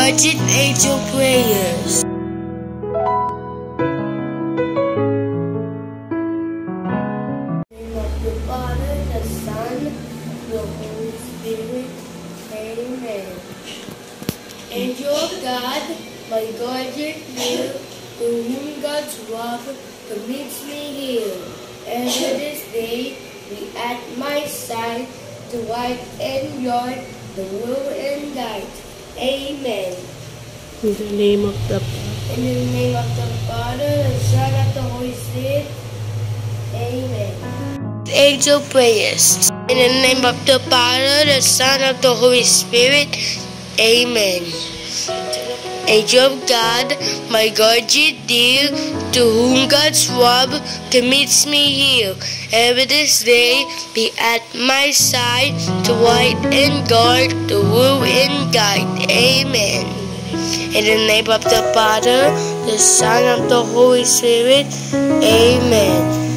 guardian angel prayers. In the name of the Father, the Son, the Holy Spirit. Amen. Angel of God, my guardian angel, to whom God's love commits me here, and this day be at my side to guide and guard the will and guide. Amen. In the name of the Father, the Son, and the Holy Spirit. Amen. Angel prayers. In the name of the Father, the Son, and the Holy Spirit. Amen. Angel of God, my guardian dear, to whom God's love commits me here, ever this day be at my side to light and guard, to rule and guide. Amen. In the name of the Father, the Son, and the Holy Spirit. Amen.